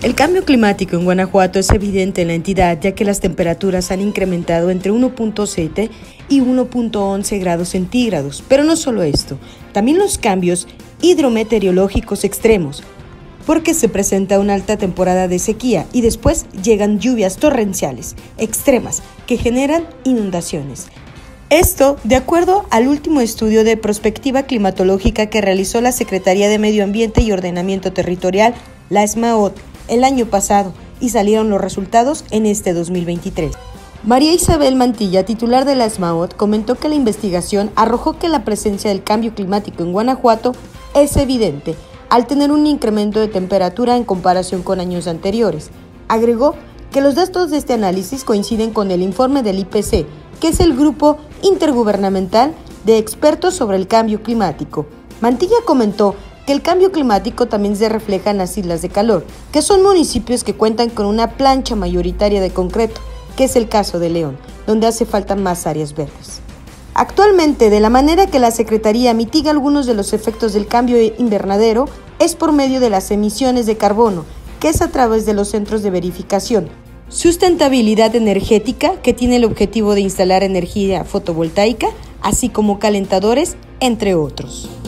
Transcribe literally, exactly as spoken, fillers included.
El cambio climático en Guanajuato es evidente en la entidad, ya que las temperaturas han incrementado entre uno punto siete y uno punto once grados centígrados. Pero no solo esto, también los cambios hidrometeorológicos extremos, porque se presenta una alta temporada de sequía y después llegan lluvias torrenciales extremas que generan inundaciones. Esto, de acuerdo al último estudio de prospectiva climatológica que realizó la Secretaría de Medio Ambiente y Ordenamiento Territorial, la SMAOT, el año pasado, y salieron los resultados en este dos mil veintitrés. María Isabel Mantilla, titular de la SMAOT, comentó que la investigación arrojó que la presencia del cambio climático en Guanajuato es evidente, al tener un incremento de temperatura en comparación con años anteriores. Agregó que los datos de este análisis coinciden con el informe del I P C, que es el Grupo Intergubernamental de Expertos sobre el Cambio Climático. Mantilla comentó que el cambio climático también se refleja en las islas de calor, que son municipios que cuentan con una plancha mayoritaria de concreto, que es el caso de León, donde hace falta más áreas verdes. Actualmente, de la manera que la Secretaría mitiga algunos de los efectos del cambio invernadero es por medio de las emisiones de carbono, que es a través de los centros de verificación. Sustentabilidad energética, que tiene el objetivo de instalar energía fotovoltaica, así como calentadores, entre otros.